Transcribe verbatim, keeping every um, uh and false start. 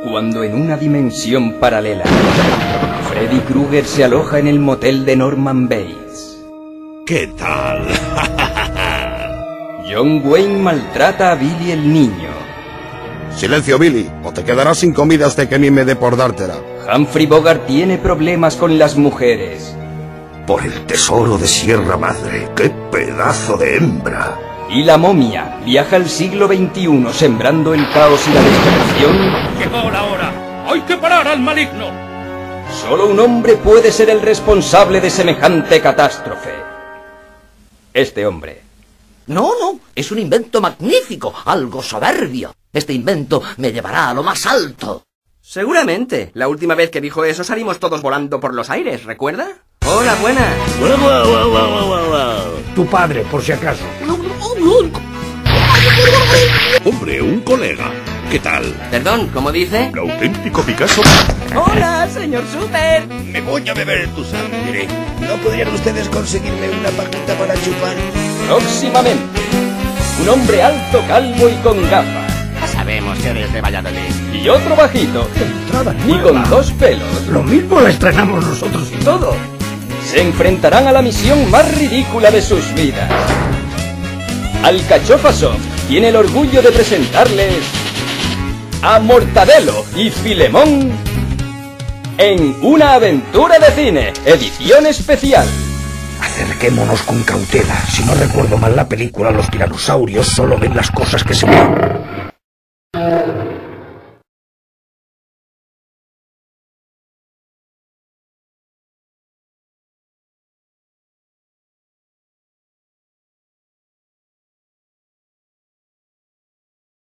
Cuando en una dimensión paralela, Freddy Krueger se aloja en el motel de Norman Bates. ¿Qué tal? John Wayne maltrata a Billy el niño. Silencio, Billy, o te quedarás sin comida hasta que ni me dé por dártela. Humphrey Bogart tiene problemas con las mujeres. Por el tesoro de Sierra Madre, qué pedazo de hembra. Y la momia viaja al siglo veintiuno sembrando el caos y la destrucción. ¡Llegó la hora! ¡Hay que parar al maligno! Solo un hombre puede ser el responsable de semejante catástrofe. Este hombre. No, no, es un invento magnífico, algo soberbio. Este invento me llevará a lo más alto. Seguramente. La última vez que dijo eso salimos todos volando por los aires, ¿recuerda? Hola, buenas. Tu padre, por si acaso. Hombre, un colega. ¿Qué tal? Perdón, ¿cómo dice? Un auténtico Picasso. Hola, señor Super. Me voy a beber tu sangre. ¿No podrían ustedes conseguirme una paquita para chupar? Próximamente, un hombre alto, calvo y con gafas. Ya sabemos que eres de Valladolid. Y otro bajito. Entrada Y nueva. con dos pelos. Lo mismo la estrenamos nosotros y todo. Se enfrentarán a la misión más ridícula de sus vidas. Alcachofa Soft tiene el orgullo de presentarles a Mortadelo y Filemón en Una aventura de cine, edición especial. Acerquémonos con cautela. Si no recuerdo mal la película, los tiranosaurios solo ven las cosas que se ven.